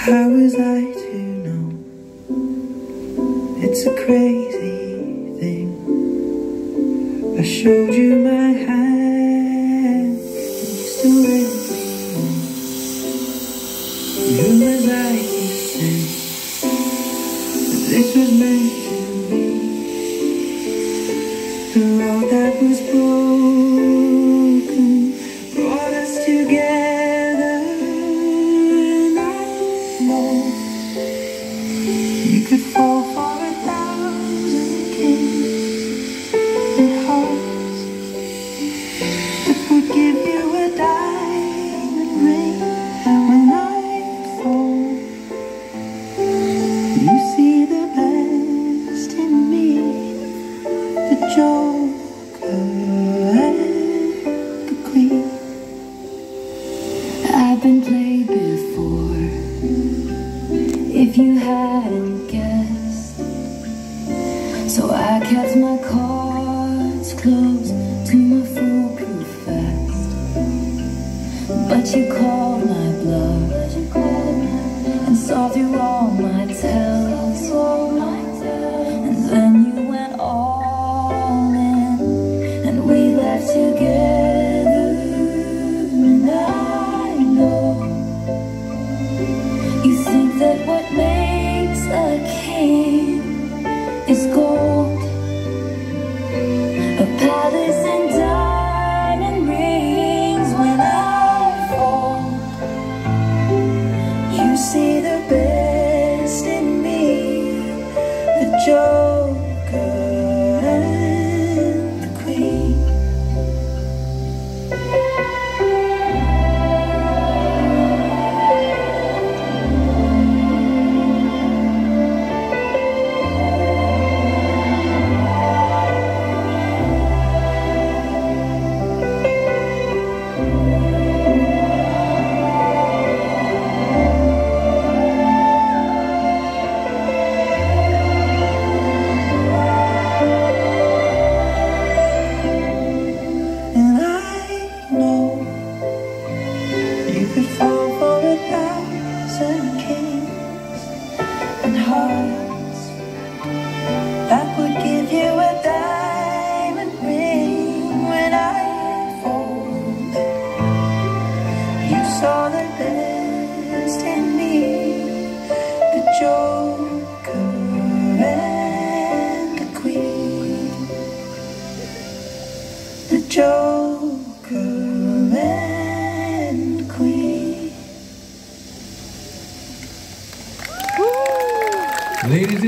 How was I to know? It's a crazy thing. I showed you my hand, and you still let me in. Who was I to say that this was meant to be? The road that was broken brought us together, and I know you could fall for 1,000 kings and hearts that would give you a diamond ring. When I fall, you see the best in me, the Joker and the Queen. I've been played before, if you hadn't guessed, so I kept my cards close to my foolproof vest. But you called my bluff and saw through all my tells, and then you went all in, and we left together. And I know you think that what makes a king is gold, a palace and diamond rings. When I fall, you see the best in me, the Joker and the Queen. You could fall for 1,000 kings and hearts that would give you a diamond ring. When I fall, you saw the best in me, the Joker and the Queen, the Joker and the Queen. Ladies